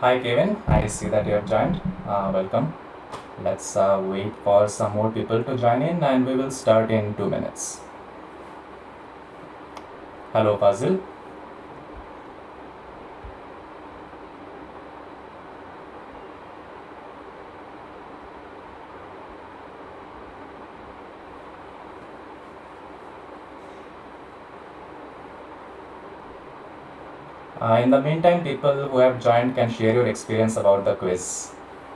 Hi Kevin, I see that you have joined. Welcome. Let's wait for some more people to join in and we will start in 2 minutes. Hello Fazil. In the meantime, people who have joined can share your experience about the quiz.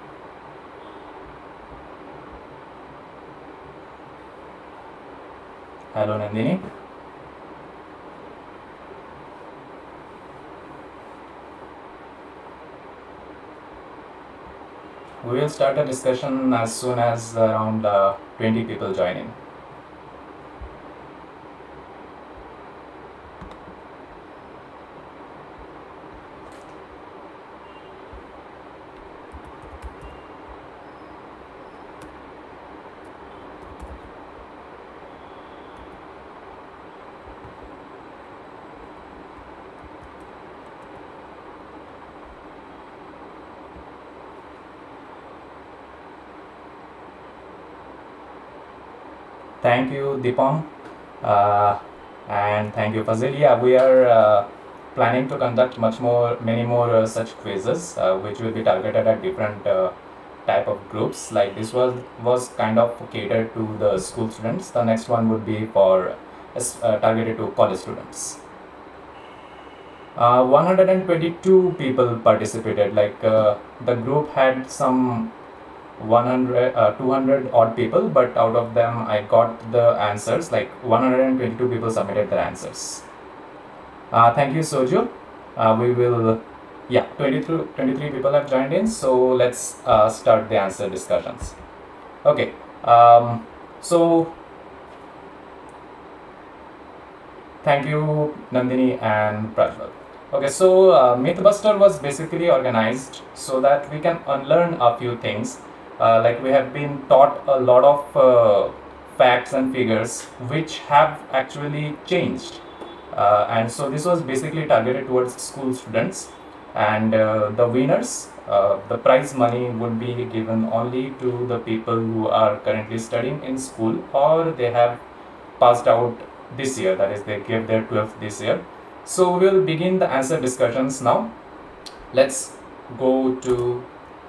Hello Nandini. We will start a discussion as soon as around 20 people join in. Thank you, Deepam. And thank you, Fazil. Yeah, we are planning to conduct many more such quizzes, which will be targeted at different type of groups. Like this was kind of catered to the school students. The next one would be for targeted to college students. 122 people participated. Like the group had some 200 odd people, but out of them I got the answers. Like 122 people submitted their answers. Thank you, Soju. We will, yeah, 23 people have joined in, so let's start the answer discussions. Okay, so thank you, Nandini and Prajwal. Okay, so Mythbuster was basically organized so that we can unlearn a few things. Like we have been taught a lot of facts and figures which have actually changed. And so this was basically targeted towards school students, and the winners, the prize money would be given only to the people who are currently studying in school or they have passed out this year, that is they gave their 12th this year. So we will begin the answer discussions now. Let's go to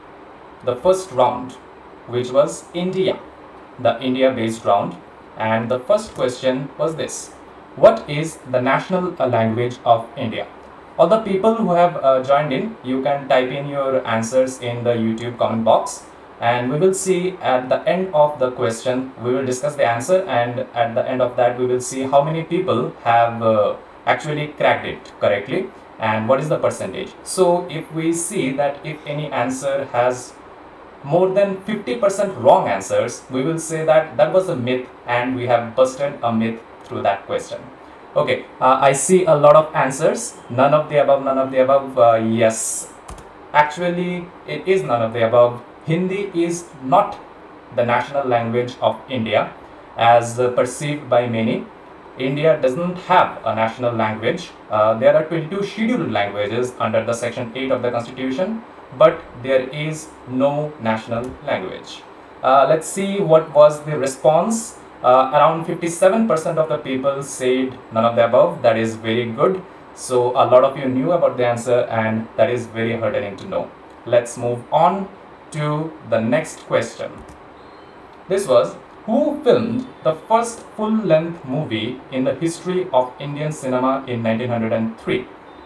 the first round, which was India, the India based round, and the first question was this: what is the national language of India? All the people who have joined in, you can type in your answers in the YouTube comment box, and we will see at the end of the question, we will discuss the answer, and at the end of that we will see how many people have actually cracked it correctly and what is the percentage. So if we see that if any answer has more than 50% wrong answers, we will say that that was a myth and we have busted a myth through that question. Okay, I see a lot of answers. None of the above, none of the above. Yes, actually it is none of the above. Hindi is not the national language of India as perceived by many. India doesn't have a national language. There are 22 scheduled languages under the section 8 of the constitution, but there is no national language. Let's see what was the response. Around 57% of the people said none of the above. That is very good. So a lot of you knew about the answer and that is very heartening to know. Let's move on to the next question. This was: who filmed the first full-length movie in the history of Indian cinema in 1903?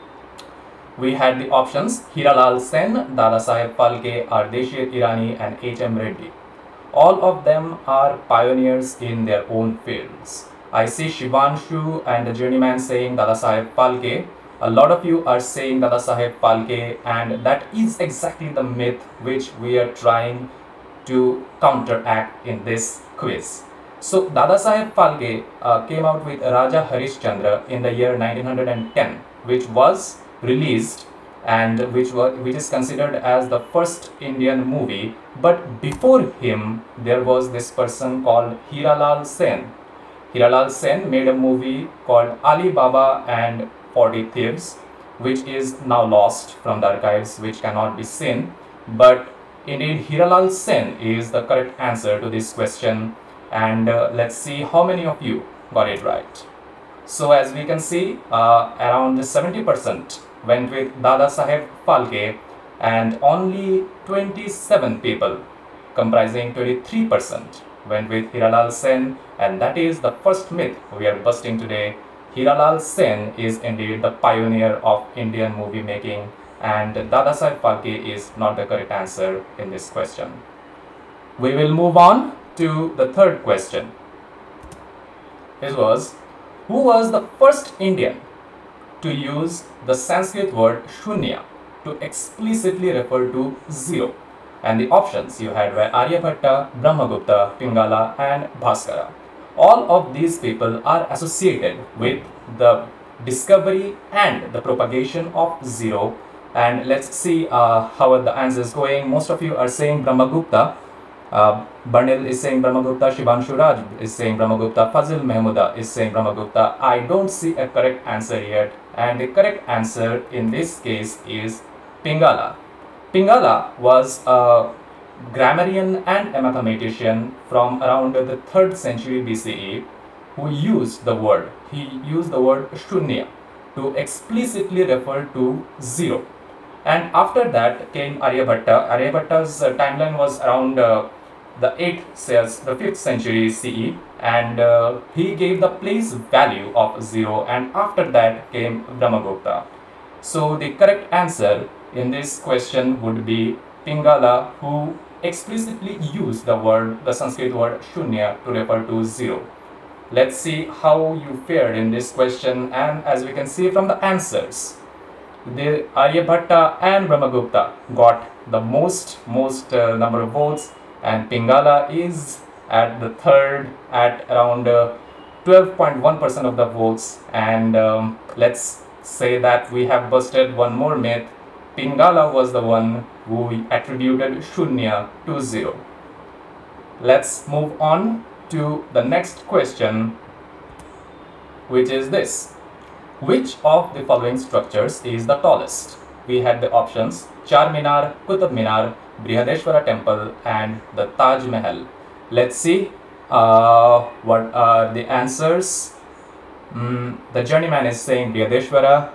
We had the options: Hiralal Sen, Dadasaheb Phalke, Ardeshir Irani and H.M. Reddy. All of them are pioneers in their own fields. I see Shivanshu and the journeyman saying Dadasaheb Phalke. A lot of you are saying Dadasaheb Phalke, and that is exactly the myth which we are trying to counteract in this quiz. So Dadasaheb Phalke came out with Raja Harishchandra in the year 1910, which was released and which is considered as the first Indian movie. But before him there was this person called Hiralal Sen. Hiralal Sen made a movie called Ali Baba and 40 Thieves, which is now lost from the archives, which cannot be seen. But indeed, Hiralal Sen is the correct answer to this question. And let's see how many of you got it right. So as we can see, around 70% went with Dada Saheb Phalke, and only 27 people, comprising 23%, went with Hiralal Sen, and that is the first myth we are busting today. Hiralal Sen is indeed the pioneer of Indian movie making, and Dada Saheb Phalke is not the correct answer in this question. We will move on to the third question. It was, who was the first Indian to use the Sanskrit word shunya to explicitly refer to zero? And the options you had were Aryabhatta, Brahmagupta, Pingala and Bhaskara. All of these people are associated with the discovery and the propagation of zero. And let's see how are the answers going. Most of you are saying Brahmagupta. Barnil is saying Brahmagupta, Shivanshu Raj is saying Brahmagupta, Fazil Mehmuda is saying Brahmagupta. I don't see a correct answer yet, and the correct answer in this case is Pingala. Pingala was a grammarian and a mathematician from around the 3rd century BCE who used the word, shunya to explicitly refer to zero. And after that came Aryabhatta. Aryabhatta's timeline was around the 5th century CE, and he gave the place value of zero, and after that came Brahmagupta. So the correct answer in this question would be Pingala, who explicitly used the Sanskrit word shunya to refer to zero. Let's see how you fared in this question, and as we can see from the answers, the Aryabhatta and Brahmagupta got the most number of votes, and Pingala is at the third at around 12.1% of the votes. And let's say that we have busted one more myth. Pingala was the one who attributed shunya to zero. Let's move on to the next question, which is this. Which of the following structures is the tallest? We had the options Charminar, Qutub Minar, Brihadeshwara Temple and the Taj Mahal. Let's see what are the answers. The journeyman is saying Brihadeshwara.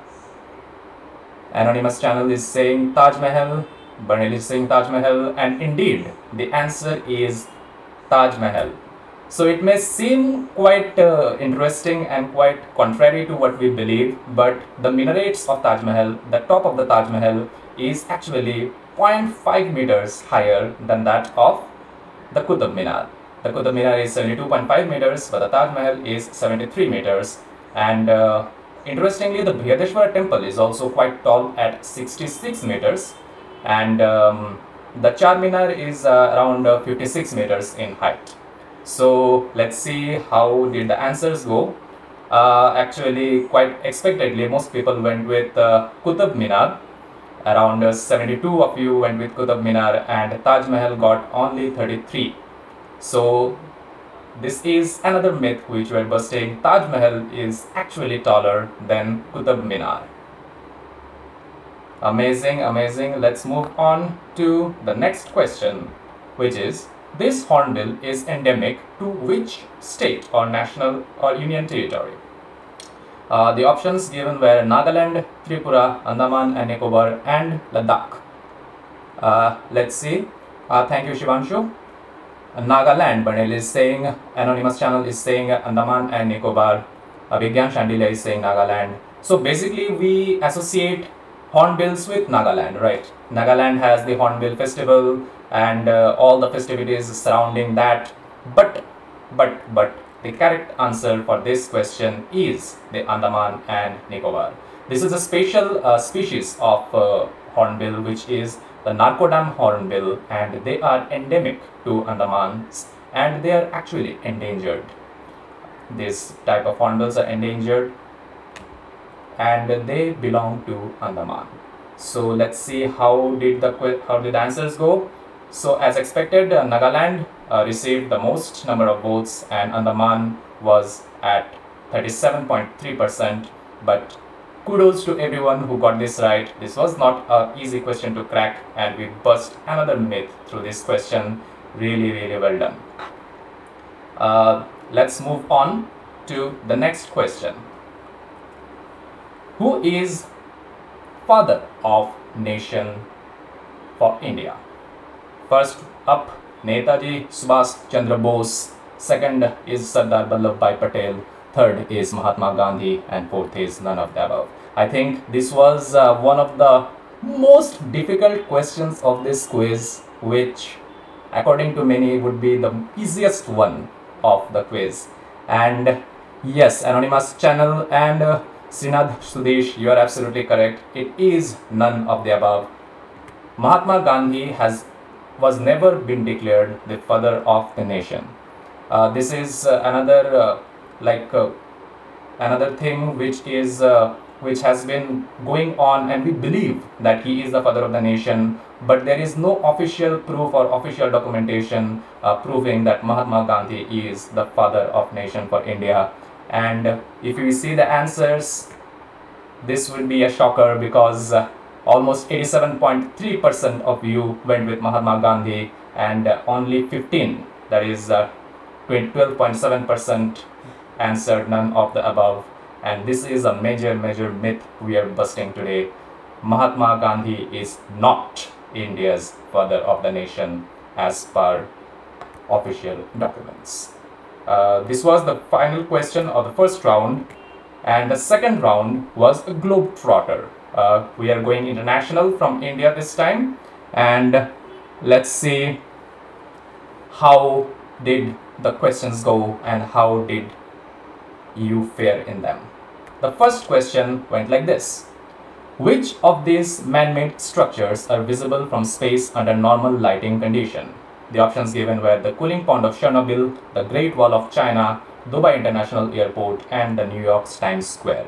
Anonymous channel is saying Taj Mahal. Barnil is saying Taj Mahal, and indeed the answer is Taj Mahal. So it may seem quite interesting and quite contrary to what we believe, but the minarets of Taj Mahal, the top of the Taj Mahal, is actually 0.5 meters higher than that of the Qutub Minar. The Qutub Minar is 72.5 meters, but the Taj Mahal is 73 meters. And interestingly, the Brihadeshwara temple is also quite tall at 66 meters. And the Charminar is around 56 meters in height. So let's see how did the answers go. Actually, quite expectedly, most people went with Qutub Minar. Around 72 of you went with Qutub Minar, and Taj Mahal got only 33. So this is another myth which we're busting. Taj Mahal is actually taller than Qutub Minar. Amazing, amazing. Let's move on to the next question, which is, this hornbill is endemic to which state or national or union territory? The options given were Nagaland, Tripura, Andaman and Nicobar and Ladakh. Let's see. Thank you, Shivanshu. Nagaland, Barnil is saying, Anonymous channel is saying Andaman and Nicobar. Vigyan Shandila is saying Nagaland. So basically we associate hornbills with Nagaland, right? Nagaland has the Hornbill Festival and all the festivities surrounding that. But the correct answer for this question is the Andaman and Nicobar. This is a special species of hornbill, which is the Narcodam hornbill, and they are endemic to Andamans, and they are actually endangered. This type of hornbills are endangered, and they belong to Andaman. So let's see how did the answers go. So as expected, Nagaland received the most number of votes, and Andaman was at 37.3%, but kudos to everyone who got this right. This was not an easy question to crack, and we bust another myth through this question. Really, really well done. Let's move on to the next question. Who is father of nation for India? First up, Netaji Subhash Chandra Bose. Second is Sardar Vallabhbhai Patel. Third is Mahatma Gandhi, and fourth is none of the above. I think this was one of the most difficult questions of this quiz, which according to many would be the easiest one of the quiz. And yes, Anonymous Channel and Srinath Sudesh, you are absolutely correct. It is none of the above. Mahatma Gandhi was never been declared the father of the nation. This is another thing which has been going on, and we believe that he is the father of the nation, but there is no official proof or official documentation proving that Mahatma Gandhi is the father of nation for India. And if we see the answers, this will be a shocker, because almost 87.3% of you went with Mahatma Gandhi, and only 15, that is 12.7%, answered none of the above. And this is a major myth we are busting today. Mahatma Gandhi is not India's father of the nation as per official documents. This was the final question of the first round, and the second round was a globetrotter. We are going international from India this time, and let's see how did the questions go and how did you fare in them. The first question went like this: which of these man-made structures are visible from space under normal lighting condition? The options given were the cooling pond of Chernobyl, the Great Wall of China, Dubai International Airport, and the New York's Times Square.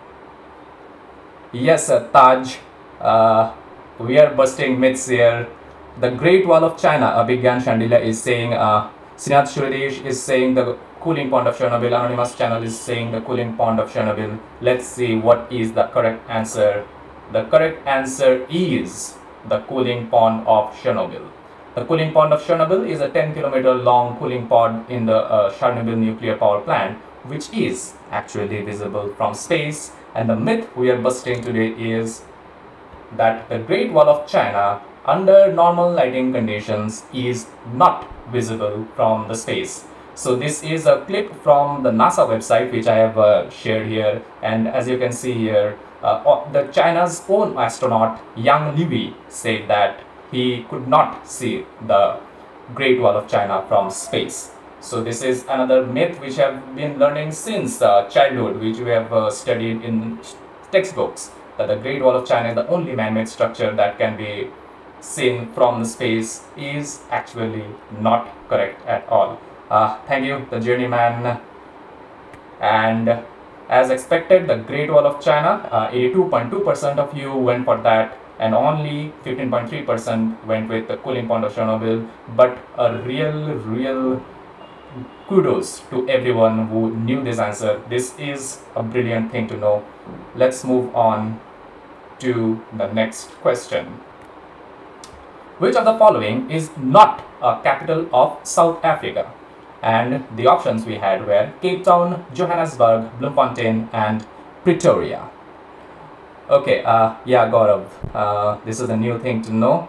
Yes, Taj, we are busting myths here. The Great Wall of China, Abhigyan Shandila is saying, Srinath Suresh is saying the cooling pond of Chernobyl, Anonymous Channel is saying the cooling pond of Chernobyl. Let's see what is the correct answer. The correct answer is the cooling pond of Chernobyl. The cooling pond of Chernobyl is a 10-kilometer long cooling pond in the Chernobyl nuclear power plant, which is actually visible from space. And the myth we are busting today is that the Great Wall of China under normal lighting conditions is not visible from the space. So this is a clip from the NASA website which I have shared here, and as you can see here, the China's own astronaut Yang Liwei said that he could not see the Great Wall of China from space. So this is another myth which I have been learning since childhood, which we have studied in textbooks, that the Great Wall of China is the only man-made structure that can be seen from the space, is actually not correct at all. Thank you, the journeyman. And as expected, the Great Wall of China, 82.2% of you went for that, and only 15.3% went with the cooling pond of Chernobyl. But a real kudos to everyone who knew this answer. This is a brilliant thing to know. Let's move on to the next question. Which of the following is not a capital of South Africa? And the options we had were Cape Town, Johannesburg, Bloemfontein, and Pretoria. Okay, yeah, Gaurav, this is a new thing to know.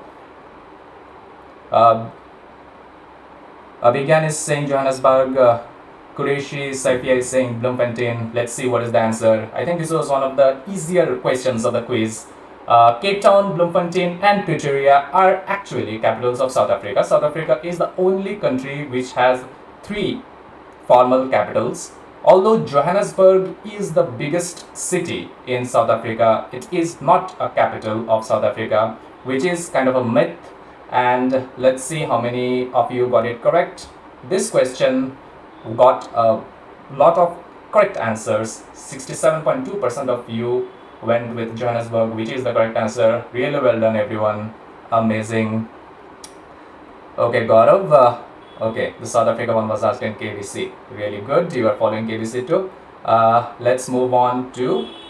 Abhigyan is saying Johannesburg, Qureshi Saifia is saying Bloemfontein. Let's see what is the answer. I think this was one of the easier questions of the quiz. Cape Town, Bloemfontein, and Pretoria are actually capitals of South Africa. South Africa is the only country which has 3 formal capitals. Although Johannesburg is the biggest city in South Africa, it is not a capital of South Africa, which is kind of a myth. And let's see how many of you got it correct. This question got a lot of correct answers. 67.2% of you went with Johannesburg, which is the correct answer. Really well done, everyone. Amazing. Okay, Gaurav. Okay, the South Africa one was asked in KBC. Really good. You are following KBC too. Let's move on to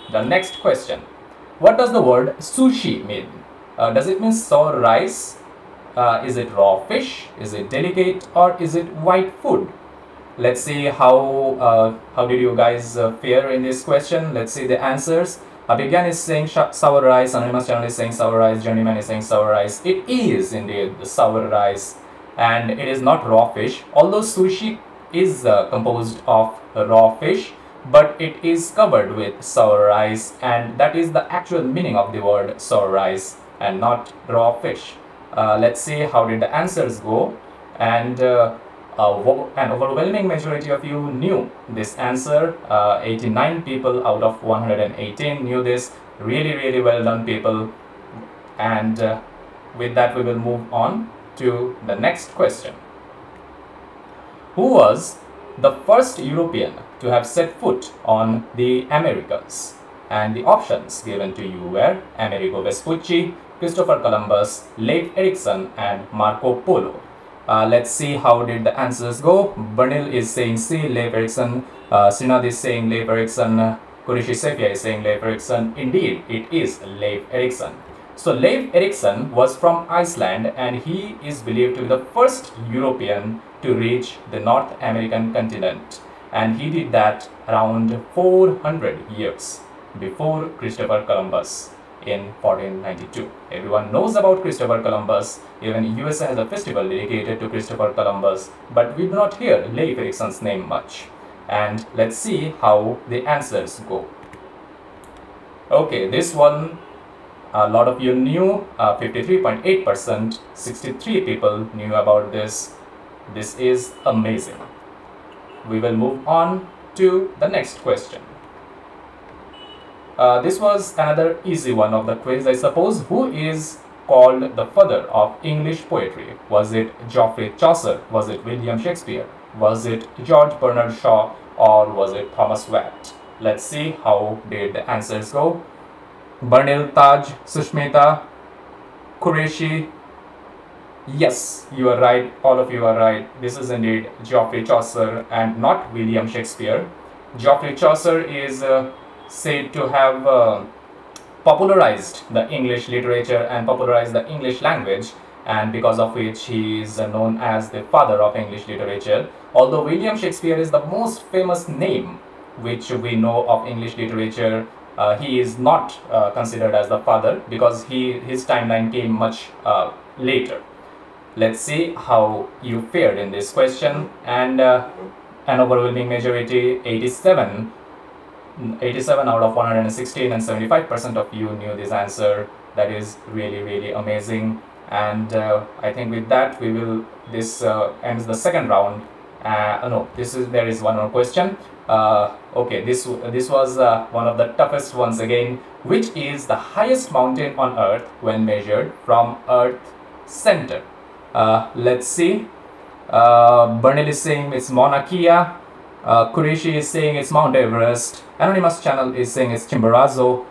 The next question. What does the word sushi mean? Does it mean sour rice? Is it raw fish? Is it delicate? Or is it white food? Let's see how did you guys fare in this question. Let's see the answers. Abhigyan is saying sour rice, Anonymous Channel is saying sour rice, Journeyman is saying sour rice. It is indeed the sour rice, and it is not raw fish. Although sushi is composed of raw fish, but it is covered with sour rice, and that is the actual meaning of the word sour rice and not raw fish. Let's see how did the answers go, and an overwhelming majority of you knew this answer. 89 people out of 118 knew this. Really well done, people. And with that, we will move on to the next question. Who was the first European to have set foot on the Americas? And the options given to you were Amerigo Vespucci, Christopher Columbus, Leif Erikson, and Marco Polo. Let's see how did the answers go. Bernil is saying C, Leif Erikson. Srinath is saying Leif Erikson. Kurishi Sefia is saying Leif Erikson. Indeed, it is Leif Erikson. So Leif Erikson was from Iceland, and he is believed to be the first European to reach the North American continent. And he did that around 400 years before Christopher Columbus in 1492. Everyone knows about Christopher Columbus. Even USA has a festival dedicated to Christopher Columbus, but we do not hear Leif Erikson's name much. And let's see how the answers go. Okay, this one a lot of you knew. 53.8%, 63 people knew about this. This is amazing. We will move on to the next question. This was another easy one of the quiz, I suppose. Who is called the father of English poetry? Was it Geoffrey Chaucer? Was it William Shakespeare? Was it George Bernard Shaw? Or was it Thomas Watt? Let's see how did the answers go. Bernil, Taj, Sushmita, Qureshi. Yes, you are right. All of you are right. This is indeed Geoffrey Chaucer and not William Shakespeare. Geoffrey Chaucer is said to have popularized the English literature and popularized the English language, and because of which he is known as the father of English literature. Although William Shakespeare is the most famous name which we know of English literature, he is not considered as the father because his timeline came much later. Let's see how you fared in this question, and an overwhelming majority, 87 out of 116, and 75% of you knew this answer. That is really amazing. And I think with that this ends the second round. No, there is one more question. Okay, this was one of the toughest ones again. Which is the highest mountain on earth when measured from earth center? Let's see. Bernil is saying it's Mauna Kea. Qureshi is saying it's Mount Everest. Anonymous Channel is saying it's Chimborazo.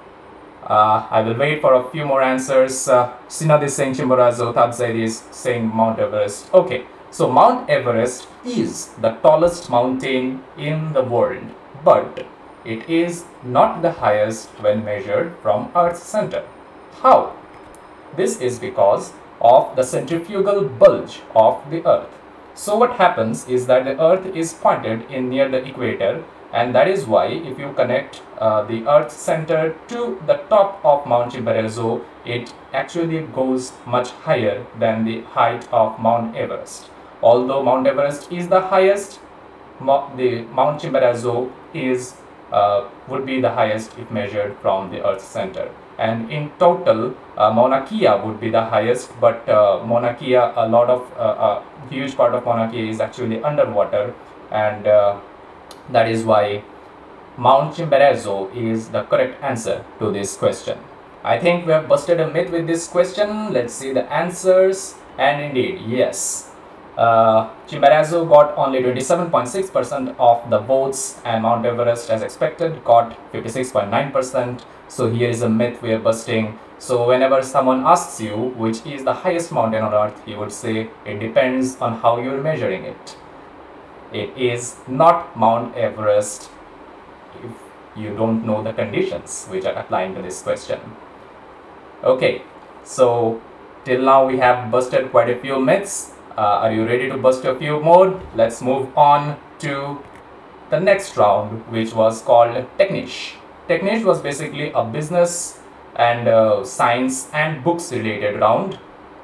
I will wait for a few more answers. Sinad is saying Chimborazo. Tabzaid is saying Mount Everest. Okay, so Mount Everest is the tallest mountain in the world, but it is not the highest when measured from Earth's center. How? This is because of the centrifugal bulge of the Earth. So what happens is that the Earth is pointed in near the equator, and that is why if you connect the Earth's center to the top of Mount Chimborazo, it actually goes much higher than the height of Mount Everest. Although Mount Everest is the highest, the Mount Chimborazo is would be the highest if measured from the Earth's center. And in total, Mauna Kea would be the highest, but Mauna Kea, a huge part of Mauna Kea is actually underwater, and that is why Mount Chimborazo is the correct answer to this question. I think we have busted a myth with this question. Let's see the answers, and indeed, yes. Chimborazo got only 27.6% of the votes, and Mount Everest, as expected, got 56.9%. So here is a myth we are busting. So whenever someone asks you which is the highest mountain on earth, you would say it depends on how you're measuring it. It is not Mount Everest. you don't know the conditions which are applying to this question. Okay, so till now we have busted quite a few myths. Are you ready to bust a few more? Let's move on to the next round, which was called Techniche. Techniche was basically a business and science and books related round.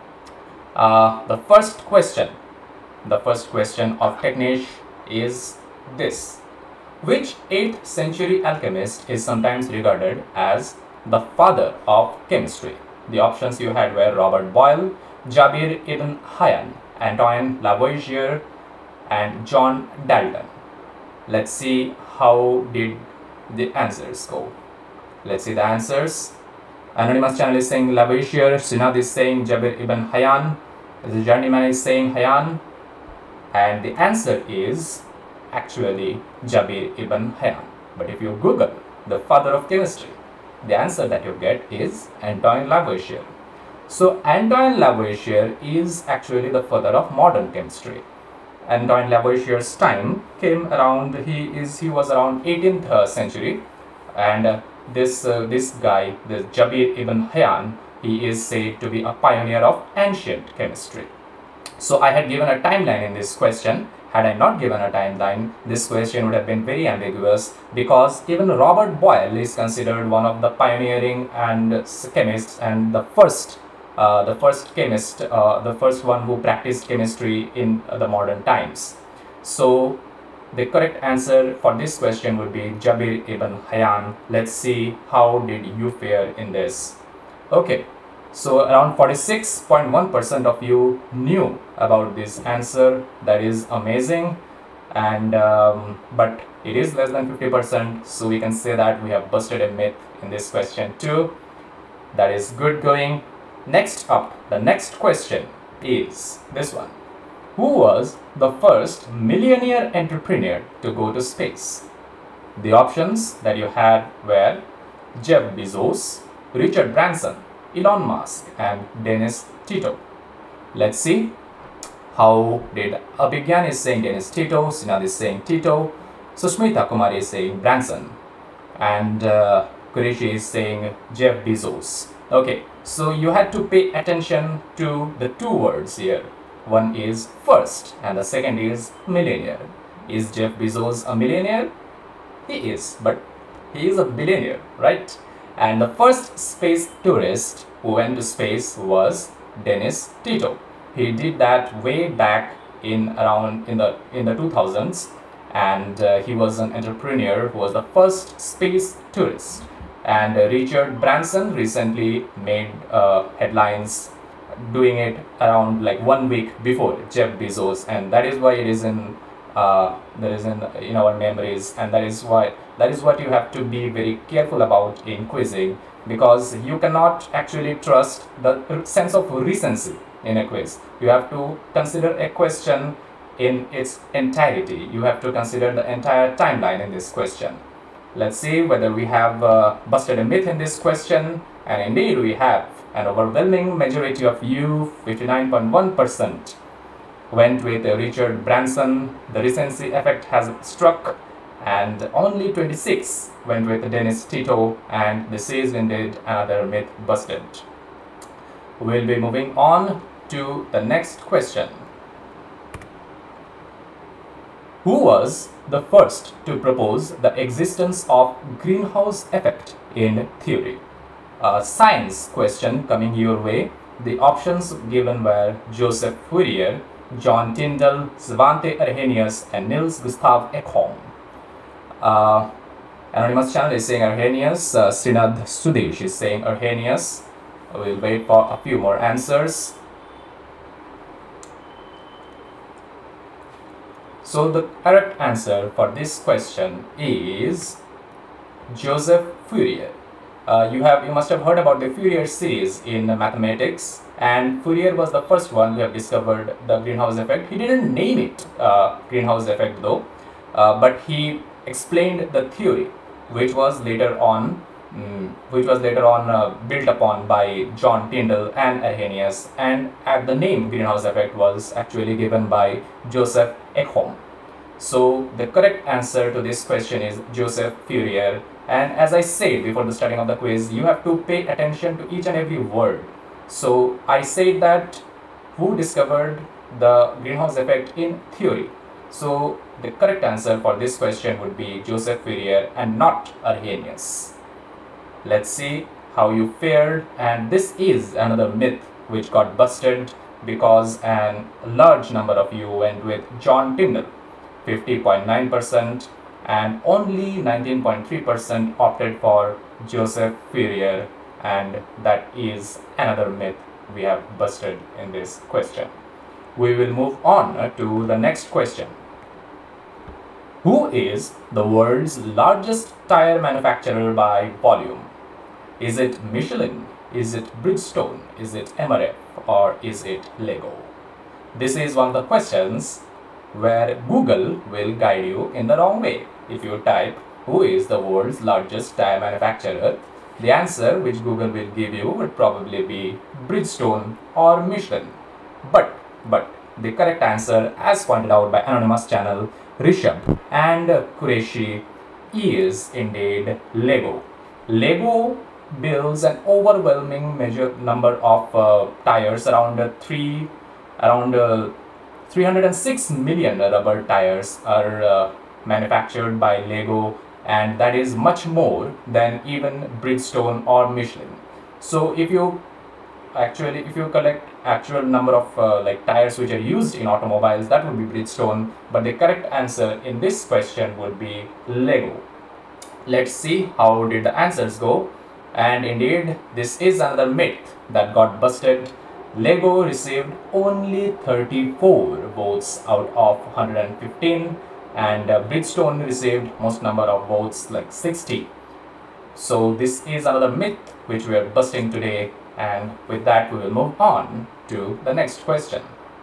The first question of Techniche is this: which 8th century alchemist is sometimes regarded as the father of chemistry? The options you had were Robert Boyle, Jabir ibn Hayyan, Antoine Lavoisier, and John Dalton. Let's see how did the answers go. Let's see the answers. Anonymous channel is saying Lavoisier, Srinad is saying Jabir ibn Hayyan, the journeyman is saying Hayyan, and the answer is actually Jabir ibn Hayyan. But if you Google the father of chemistry, the answer that you get is Antoine Lavoisier. So Antoine Lavoisier is actually the father of modern chemistry. Antoine Lavoisier's time came around, he was around 18th century, and this guy, this Jabir ibn Hayyan, he is said to be a pioneer of ancient chemistry. So I had given a timeline in this question. Had I not given a timeline, this question would have been very ambiguous, because even Robert Boyle is considered one of the pioneering and chemists and the first chemist, the first one who practiced chemistry in the modern times. So the correct answer for this question would be Jabir ibn Hayyan. Let's see how did you fare in this. Okay, so around 46.1% of you knew about this answer. That is amazing, and but it is less than 50%, so we can say that we have busted a myth in this question too. That is good going. Next up, the next question is this one: who was the first millionaire entrepreneur to go to space? The options that you had were Jeff Bezos, Richard Branson, Elon Musk, and Dennis Tito. Let's see how did Abhigyan is saying Dennis Tito, Sinad is saying Tito, Sushmita Kumari is saying Branson, and Kurishi is saying Jeff Bezos. Okay, so you had to pay attention to the two words here. One is first and the second is millionaire. Is Jeff Bezos a millionaire? He is, but he is a billionaire, right? And the first space tourist who went to space was Dennis Tito. He did that way back in around in the 2000s, and he was an entrepreneur who was the first space tourist. And Richard Branson recently made headlines doing it around like 1 week before Jeff Bezos, and that is why it is in in our memories, and that is what you have to be very careful about in quizzing, because you cannot actually trust the sense of recency in a quiz. You have to consider a question in its entirety. You have to consider the entire timeline in this question. Let's see whether we have busted a myth in this question, and indeed we have. An overwhelming majority of you, 59.1%, went with Richard Branson. The recency effect has struck, and only 26 went with Dennis Tito, and this is indeed another myth busted. We'll be moving on to the next question. Who was the first to propose the existence of greenhouse effect in theory? A science question coming your way. The options given were Joseph Fourier, John Tyndall, Svante Arrhenius, and Niels Gustav Ekholm. Anonymous channel is saying Arrhenius, Srinad Sudesh is saying Arrhenius. We'll wait for a few more answers. So the correct answer for this question is Joseph Fourier. You must have heard about the Fourier series in mathematics, and Fourier was the first one who have discovered the greenhouse effect. He didn't name it greenhouse effect though, but he explained the theory, which was later on built upon by John Tyndall and Arrhenius, and the name greenhouse effect was actually given by Joseph Ekholm. So the correct answer to this question is Joseph Fourier. And as I said before the starting of the quiz, you have to pay attention to each and every word. So I said that who discovered the greenhouse effect in theory. So the correct answer for this question would be Joseph Fourier and not Arrhenius. Let's see how you fared, and this is another myth which got busted because a large number of you went with John Tyndall, 50.9%, and only 19.3% opted for Joseph Fourier, and that is another myth we have busted in this question. We will move on to the next question. Who is the world's largest tire manufacturer by volume? Is it Michelin? Is it Bridgestone? Is it MRF? Or is it Lego? This is one of the questions where Google will guide you in the wrong way. If you type who is the world's largest tire manufacturer, the answer which Google will give you would probably be Bridgestone or Michelin. But the correct answer, as pointed out by anonymous channel Rishabh and Qureshi, is indeed Lego. Lego builds an overwhelming number of tires, around 306 million rubber tires are manufactured by Lego, and that is much more than even Bridgestone or Michelin. So if you collect actual number of like tires which are used in automobiles, that would be Bridgestone, but the correct answer in this question would be Lego. Let's see how did the answers go. And indeed, this is another myth that got busted. Lego received only 34 votes out of 115, and Bridgestone received most number of votes, like 60. So this is another myth which we are busting today, and with that we will move on to the next question.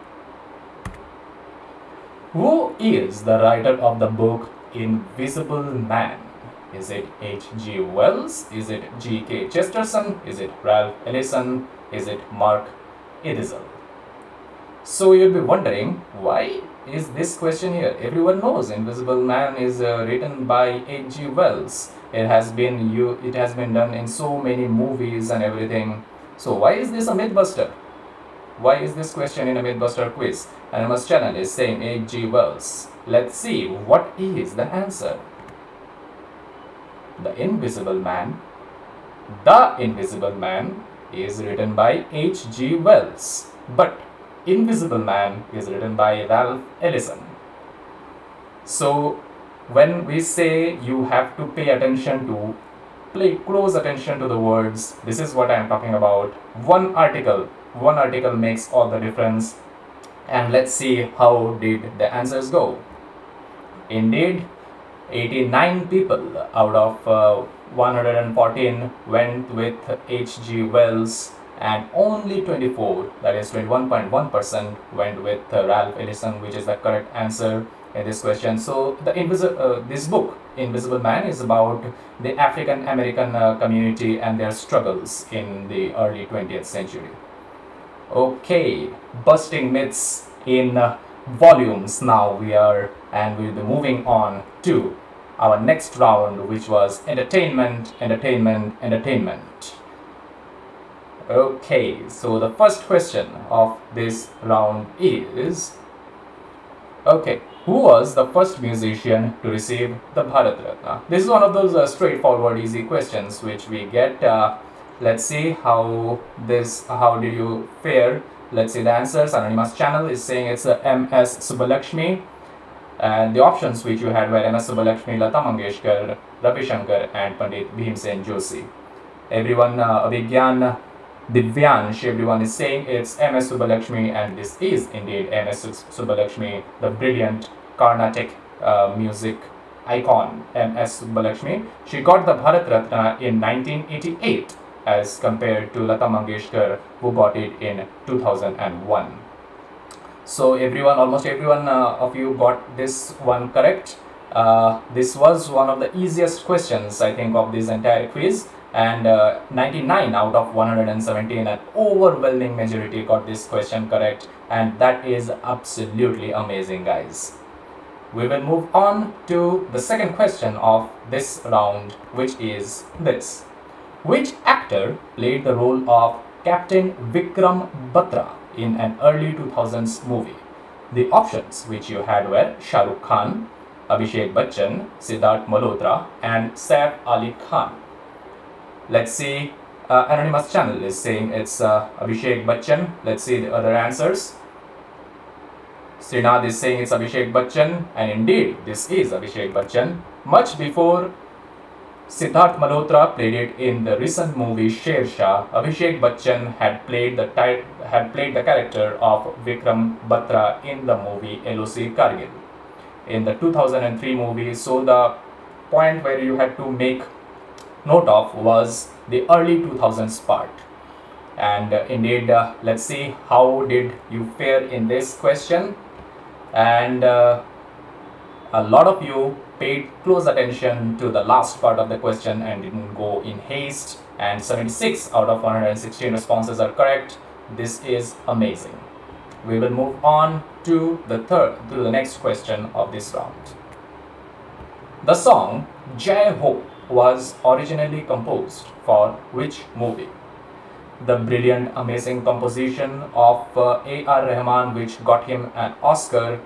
Who is the writer of the book Invisible Man? Is it H.G. Wells? Is it G.K. Chesterton? Is it Ralph Ellison? Is it Mark Edisel? So you'll be wondering, why is this question here? Everyone knows Invisible Man is written by H.G. Wells. It has been done in so many movies and everything. So why is this a mythbuster? Why is this question in a mythbuster quiz? Anonymous channel is saying H.G. Wells. Let's see what is the answer. The Invisible Man is written by H.G. Wells, but Invisible Man is written by Ralph Ellison. So when we say you have to pay close attention to the words, this is what I am talking about. One article makes all the difference. And let's see how did the answers go. Indeed, 89 people out of 114 went with H.G. Wells, and only 24, that is 21.1%, went with Ralph Ellison, which is the correct answer in this question. So this book, Invisible Man, is about the African American community and their struggles in the early 20th century. Okay, busting myths in volumes now we'll be moving on to our next round, which was entertainment. Okay, so the first question of this round is, okay, who was the first musician to receive the Bharat Ratna? This is one of those straightforward easy questions which we get. Let's see how did you fare. Let's see the answers. Anonymous channel is saying it's M.S. Subbulakshmi, and the options which you had were M.S. Subbulakshmi, Lata Mangeshkar, Ravi Shankar, and Pandit Bhimsen Joshi. Everyone, Abhigyan Divyansh, everyone is saying it's M.S. Subbulakshmi, and this is indeed M.S. Subbulakshmi, the brilliant Carnatic music icon M.S. Subbulakshmi. She got the Bharat Ratna in 1988 as compared to Lata Mangeshkar, who got it in 2001. So almost everyone of you got this one correct. This was one of the easiest questions, I think, of this entire quiz, and 99 out of 117, an overwhelming majority, got this question correct, and that is absolutely amazing, guys. We will move on to the second question of this round, which is this. Which actor played the role of Captain Vikram Batra in an early 2000s movie? The options which you had were Shah Rukh Khan, Abhishek Bachchan, Siddharth Malhotra, and Saif Ali Khan. Let's see. Anonymous channel is saying it's Abhishek Bachchan. Let's see the other answers. Srinath is saying it's Abhishek Bachchan, and indeed this is Abhishek Bachchan. Much before Siddharth Malhotra played it in the recent movie Sher Shah, Abhishek Bachchan had played the character of Vikram Batra in the movie LOC Kargil in the 2003 movie. So the point where you had to make note of was the early 2000s part. And indeed, let's see how did you fare in this question. And a lot of you paid close attention to the last part of the question and didn't go in haste, and 76 out of 116 responses are correct. This is amazing. We will move on to the next question of this round. The song Jai Ho was originally composed for which movie? The brilliant, amazing composition of A.R. Rahman, which got him an Oscar,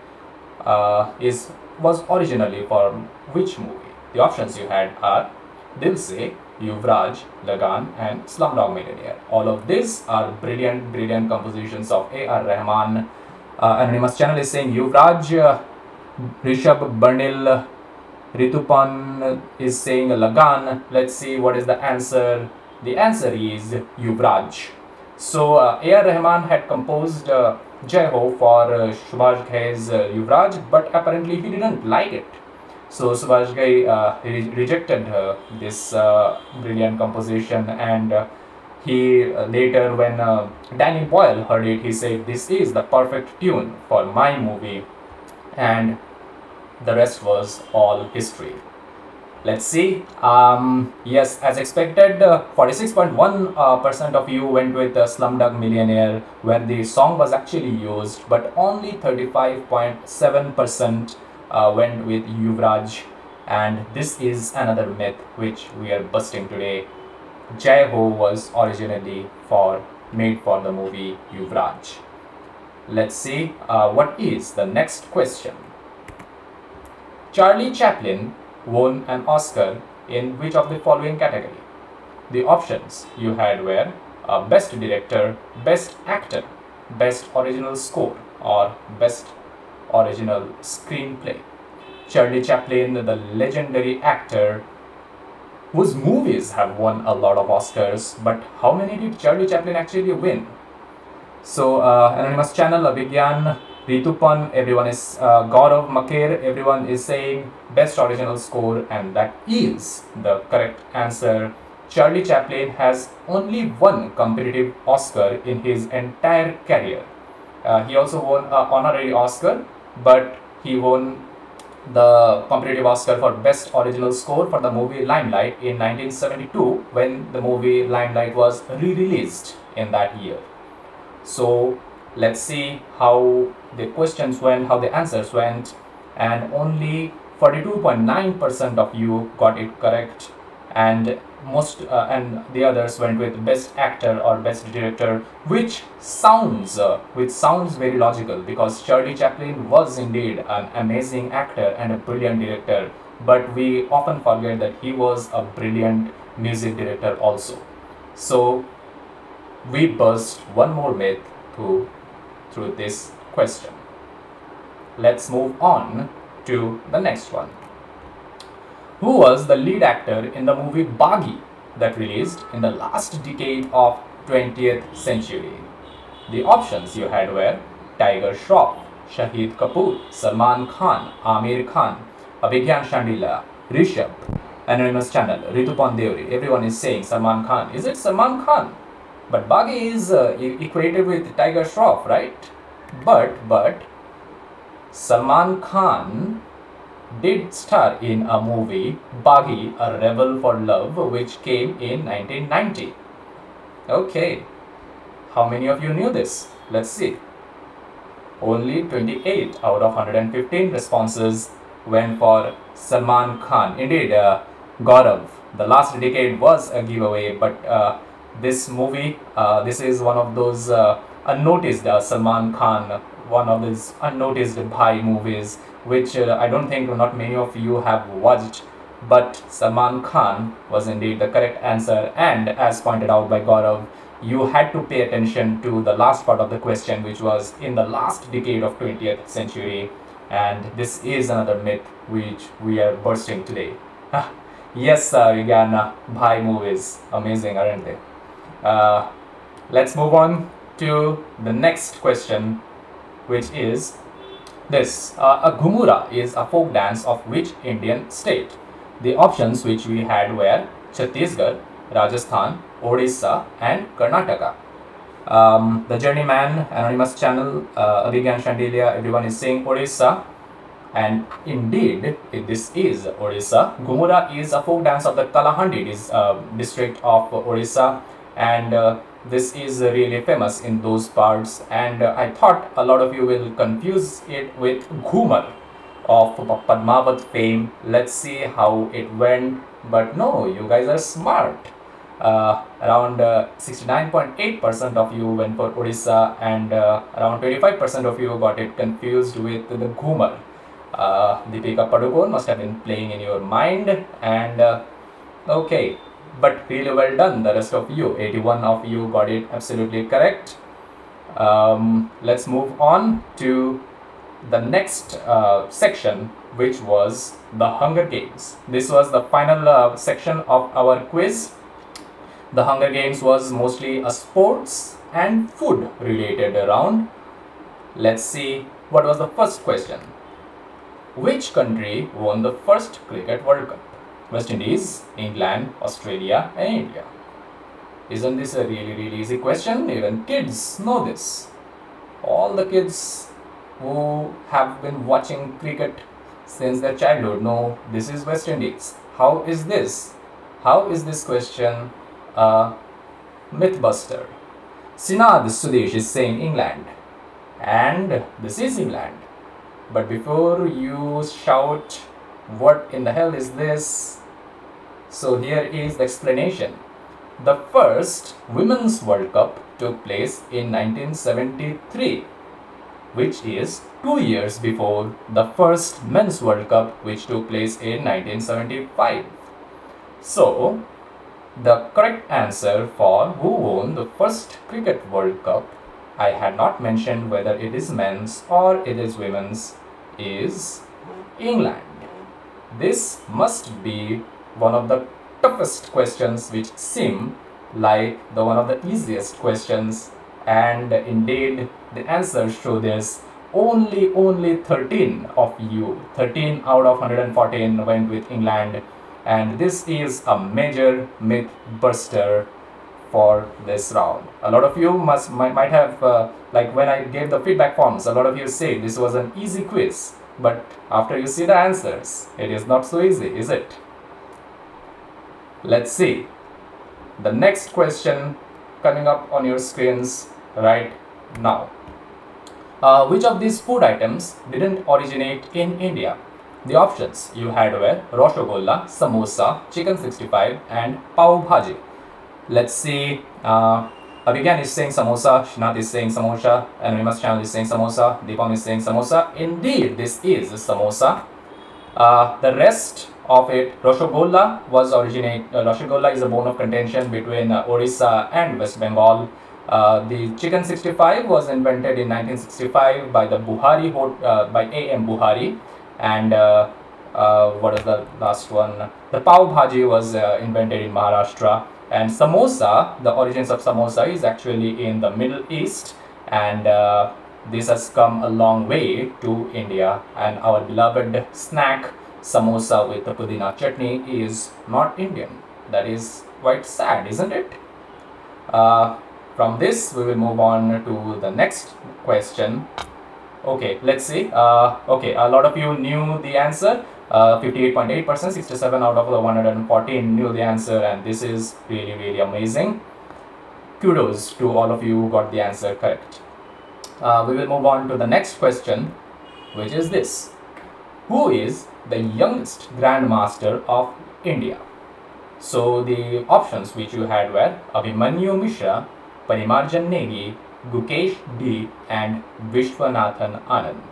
was originally for which movie? The options you had are Dil Se, Yuvraj, Lagan, and Slumdog Millionaire. All of these are brilliant, brilliant compositions of A.R. Rahman. Anonymous channel is saying Yuvraj, Rishabh Bernil, Ritupan is saying Lagan. Let's see what is the answer. The answer is Yuvraj. So A.R. Rahman had composed Jai Ho for Subhash Ghai's Yuvraj, but apparently he didn't like it. So Subhash Ghai rejected this brilliant composition, and he later, when Danny Boyle heard it, he said, "This is the perfect tune for my movie," and the rest was all history. Let's see. Yes, as expected, 46.1% of you went with Slumdog Millionaire, where the song was actually used, but only 35.7% went with Yuvraj. And this is another myth which we are busting today. Jai Ho was originally made for the movie Yuvraj. Let's see what is the next question. Charlie Chaplin won an Oscar in which of the following category? The options you had were Best Director, Best Actor, Best Original Score, or Best Original Screenplay. Charlie Chaplin, the legendary actor whose movies have won a lot of Oscars, but how many did Charlie Chaplin actually win? So Anonymous channel, Abhigyan, Ritupan, everyone is Gaurav Maker, everyone is saying Best Original Score, and that is the correct answer. Charlie Chaplin has only one competitive Oscar in his entire career. He also won an honorary Oscar, but he won the competitive Oscar for Best Original Score for the movie Limelight in 1972, when the movie Limelight was re-released in that year. So let's see how the questions went, how the answers went, and only 42.9% of you got it correct, and the others went with Best Actor or Best Director, which sounds very logical, because Charlie Chaplin was indeed an amazing actor and a brilliant director, but we often forget that he was a brilliant music director also. So we burst one more myth through this question. Let's move on to the next one. Who was the lead actor in the movie Baghi that released in the last decade of 20th century? The options you had were Tiger Shroff, Shahid Kapoor, Salman Khan, Amir Khan, Abhigyan Shandila, Rishabh. Anonymous channel, Ritupan Deori, everyone is saying Salman Khan. Is it Salman Khan? But Baghi is equated with Tiger Shroff, right? But Salman Khan did star in a movie, Baghi, A Rebel for Love, which came in 1990. Okay, how many of you knew this? Let's see. Only 28 out of 115 responses went for Salman Khan. Indeed, Gaurav, the last decade was a giveaway, but this movie, this is one of those unnoticed Salman Khan, one of these unnoticed Bhai movies, which I don't think not many of you have watched. But Salman Khan was indeed the correct answer, and as pointed out by Gaurav, you had to pay attention to the last part of the question, which was in the last decade of 20th century, and this is another myth which we are bursting today. Yes, Regan, Bhai movies, amazing, aren't they? Let's move on to the next question, which is this. A Ghumura is a folk dance of which Indian state? The options which we had were Chhattisgarh, Rajasthan, Odisha and Karnataka. The Journeyman, Anonymous Channel, Abhigyan Shandelia, everyone is saying Odisha. And indeed, this is Odisha. Ghumura is a folk dance of the Kalahandi district of Odisha, and this is really famous in those parts. And I thought a lot of you will confuse it with Ghumar of Padmavat fame. Let's see how it went. But no, you guys are smart. Around 69.8% of you went for Odisha, and around 25% of you got it confused with the Ghumar. Deepika Padukone must have been playing in your mind, and okay, but really well done, the rest of you. 81 of you got it absolutely correct. Let's move on to the next section, which was the Hunger Games. This was the final section of our quiz. The Hunger Games was mostly a sports and food related round. Let's see what was the first question. Which country won the first Cricket World Cup? West Indies, England, Australia and India. Isn't this a really easy question? Even kids know this. All the kids who have been watching cricket since their childhood know this is West Indies. How is this? How is this question a mythbuster? Sinad Sudesh is saying England, and this is England. But before you shout, what in the hell is this? So here is the explanation. The first Women's World Cup took place in 1973, which is 2 years before the first Men's World Cup, which took place in 1975. So, the correct answer for who won the first Cricket World Cup, I had not mentioned whether it is men's or it is women's, is England. This must be one of the toughest questions which seem like the one of the easiest questions, and indeed the answers show this. Only 13 of you, 13 out of 114 went with England, and this is a major myth buster for this round. A lot of you might have like when I gave the feedback forms, a lot of you said this was an easy quiz, but after you see the answers, it is not so easy, is it? Let's see the next question coming up on your screens right now. Which of these food items didn't originate in India? The options you had were Rasgulla, Samosa, Chicken 65 and Pav Bhaji. Let's see. Abhigyan is saying samosa, Shrinath is saying samosa, Anonymous Channel is saying samosa, Deepam is saying samosa. Indeed, this is samosa. The rest of it, Rasgulla was Rasgulla is a bone of contention between Odisha and West Bengal. The Chicken 65 was invented in 1965 by the Buhari, by A.M. Buhari, and what is the last one? The Pav Bhaji was invented in Maharashtra. And samosa, the origins of samosa is actually in the Middle East, and this has come a long way to India, and our beloved snack samosa with the pudina chutney is not Indian. That is quite sad, isn't it? From this we will move on to the next question. Okay, let's see. Okay, a lot of you knew the answer. 58.8%, 67 out of the 114 knew the answer, and this is really amazing. Kudos to all of you who got the answer correct. We will move on to the next question, which is this. who is the youngest Grandmaster of India? So the options which you had were Abhimanyu Mishra, Parimarjan Negi, Gukesh D and Vishwanathan Anand.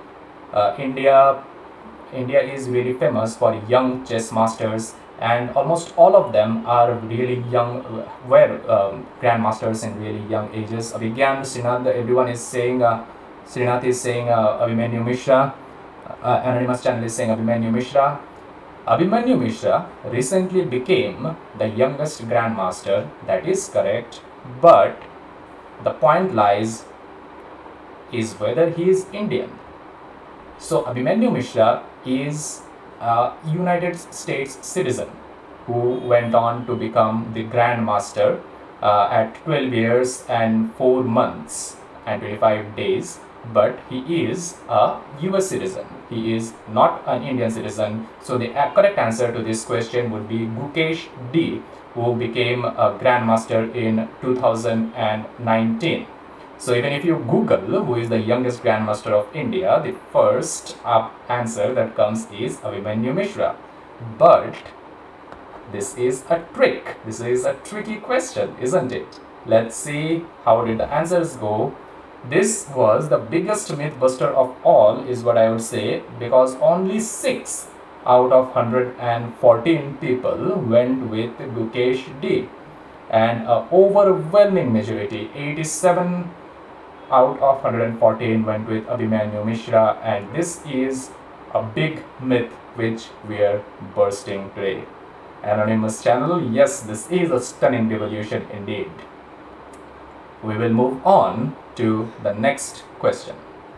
India is very famous for young chess masters, and almost all of them are really young, were grandmasters in really young ages. Abhigyan, Srinath, everyone is saying, Srinath is saying Abhimanyu Mishra, Anonymous channel is saying Abhimanyu Mishra. Abhimanyu Mishra recently became the youngest grandmaster, that is correct, but the point lies is whether he is Indian. So Abhimanyu Mishra is a United States citizen who went on to become the Grandmaster at 12 years and 4 months and 25 days, but he is a US citizen. He is not an Indian citizen. So the correct answer to this question would be Gukesh D, who became a Grandmaster in 2019. So even if you Google who is the youngest Grandmaster of India, the first answer that comes is Abhimanyu Mishra. But this is a trick. This is a tricky question, isn't it? Let's see how did the answers go. This was the biggest mythbuster of all, is what I would say, because only 6 out of 114 people went with Gukesh D, and an overwhelming majority, 87 out of 114 went with Abhimanyu Mishra, and this is a big myth which we are bursting today. Anonymous channel, yes, this is a stunning revolution indeed. We will move on to the next question.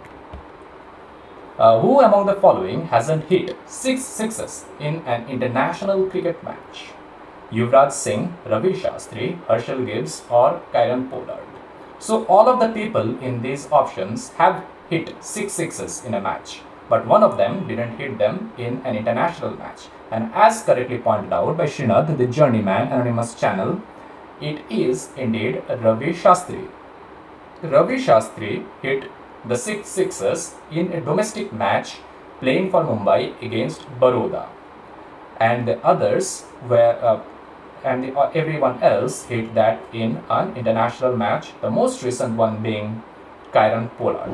Who among the following hasn't hit 6 sixes in an international cricket match? Yuvraj Singh, Ravi Shastri, Herschel Gibbs or Kieron Pollard? So all of the people in these options have hit 6 sixes in a match, but one of them didn't hit them in an international match. And as correctly pointed out by Srinath, the journeyman, Anonymous channel, it is indeed Ravi Shastri. Ravi Shastri hit the 6 sixes in a domestic match playing for Mumbai against Baroda, and the others were everyone else hit that in an international match, the most recent one being Kieron Pollard.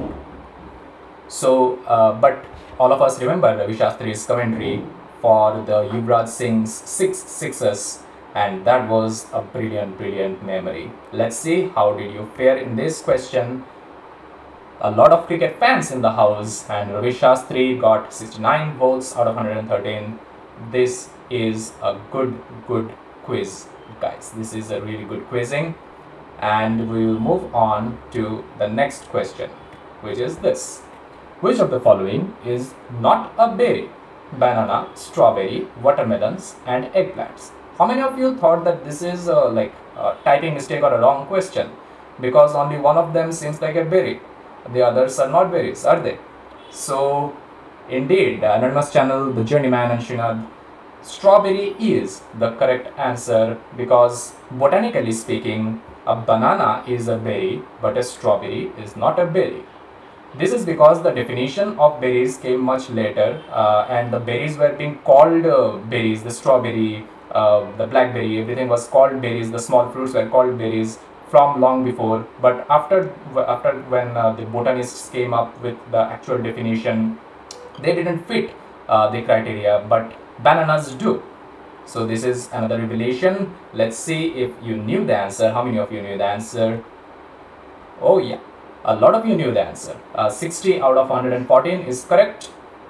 So, but all of us remember Ravi Shastri's commentary for the Yuvraj Singh's 6 sixes, and that was a brilliant memory. Let's see how did you fare in this question. A lot of cricket fans in the house, and Ravi Shastri got 69 votes out of 113. This is a good quiz, guys. This is a really good quizzing, and we will move on to the next question, which is this: which of the following is not a berry? Banana, strawberry, watermelons and eggplants. How many of you thought that this is like a typing mistake or a wrong question, because only one of them seems like a berry, the others are not berries, are they? So indeed, Anonymous channel, the journeyman and Srinath, strawberry is the correct answer, because botanically speaking, a banana is a berry, but a strawberry is not a berry. This is because the definition of berries came much later, and the berries were being called berries. The strawberry, the blackberry, everything was called berries. The small fruits were called berries from long before. But after when the botanists came up with the actual definition, they didn't fit the criteria, but bananas do. So this is another revelation. Let's see if you knew the answer. How many of you knew the answer? Oh yeah, a lot of you knew the answer. 60 out of 114 is correct.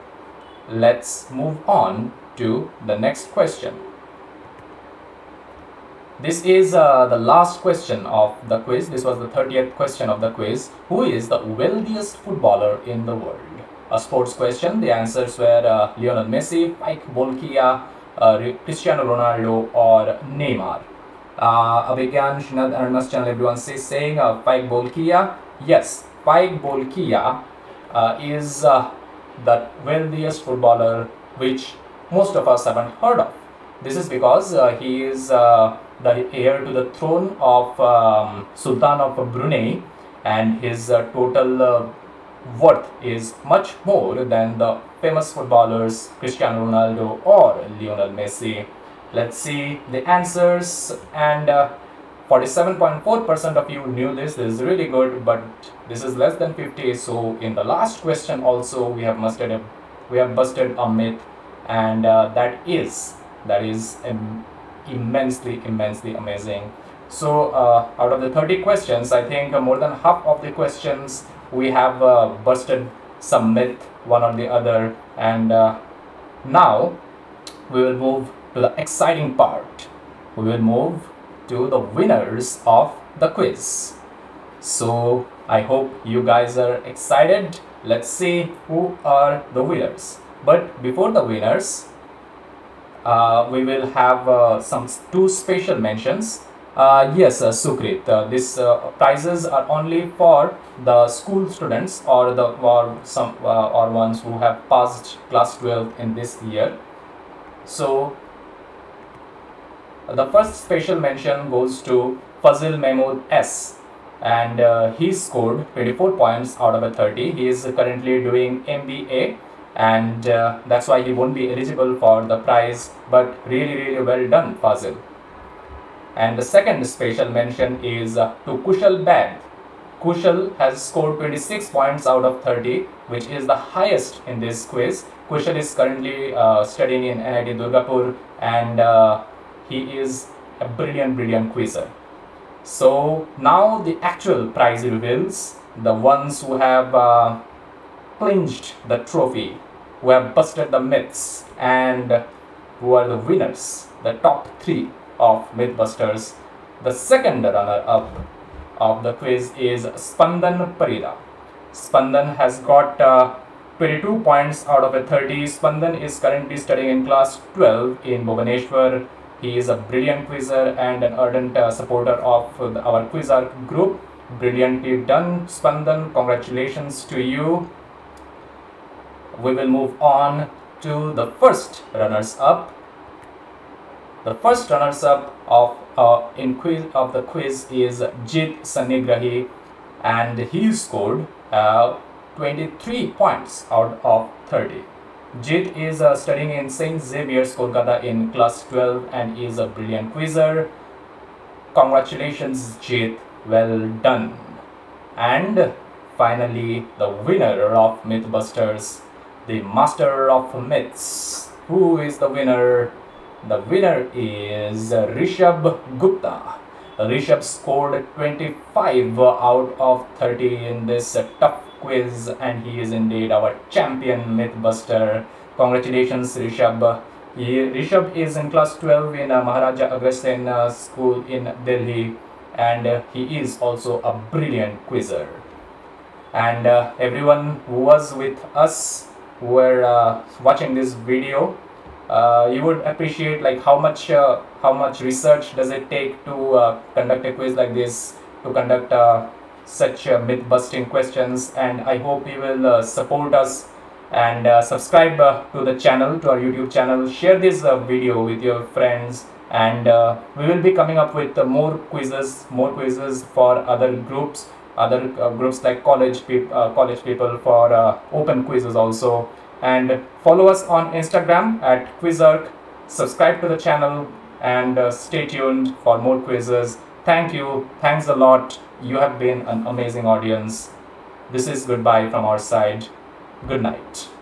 Let's move on to the next question. This is the last question of the quiz. This was the 30th question of the quiz. Who is the wealthiest footballer in the world? A sports question. The answers were Lionel Messi, Pike Bolkiah, Cristiano Ronaldo or Neymar. Abhigyan, Srinath, Anonymous channel, everyone is saying Pike Bolkiah. Yes, Pike Bolkiah is the wealthiest footballer which most of us haven't heard of. This is because he is the heir to the throne of Sultan of Brunei, and his total worth is much more than the famous footballers Cristiano Ronaldo or Lionel Messi? Let's see the answers. And 47.4% of you knew this. This is really good, but this is less than 50. So in the last question also we have busted a myth, and that is immensely amazing. So out of the 30 questions, I think more than half of the questions we have busted some myth, one or the other. And now we will move to the exciting part. We will move to the winners of the quiz. So I hope you guys are excited. Let's see who are the winners. But before the winners, we will have some two special mentions. Yes, Sukrit, these prizes are only for the school students or or ones who have passed class 12 in this year. So the first special mention goes to Fazil Mahmood S, and he scored 24 points out of a 30. He is currently doing MBA, and that's why he won't be eligible for the prize, but really well done, Fazil. And the second special mention is to Kushal Bag. Kushal has scored 26 points out of 30, which is the highest in this quiz. Kushal is currently studying in NIT Durgapur, and he is a brilliant quizzer. So now the actual prize reveals. The ones who have clinched the trophy, who have busted the myths, and who are the winners, the top 3 of Mythbusters. The second runner-up of the quiz is Spandan Parida. Spandan has got 22 points out of a 30. Spandan is currently studying in class 12 in Bhubaneswar. He is a brilliant quizzer and an ardent supporter of our Quizark group. Brilliantly done, Spandan. Congratulations to you. We will move on to the first runners-up. The first runners-up of the quiz is Jit Sanigrahi, and he scored 23 points out of 30. Jit is studying in St. Xavier's, Kolkata in class 12 and is a brilliant quizzer. Congratulations, Jit. Well done. And finally, the winner of Mythbusters, the master of myths. Who is the winner? The winner is Rishabh Gupta. Rishabh scored 25 out of 30 in this tough quiz, and he is indeed our champion Mythbuster. Congratulations, Rishabh. Rishabh is in class 12 in Maharaja Agastyan School in Delhi, and he is also a brilliant quizzer. And everyone who was with us, who were watching this video, you would appreciate like how much research does it take to conduct a quiz like this, to conduct such myth busting questions. And I hope you will support us and subscribe to the channel, to our YouTube channel. Share this video with your friends, and we will be coming up with more quizzes for other groups, like college people, for open quizzes also. And follow us on Instagram at Quizark. Subscribe to the channel and stay tuned for more quizzes. Thank you. Thanks a lot. You have been an amazing audience. This is goodbye from our side. Good night.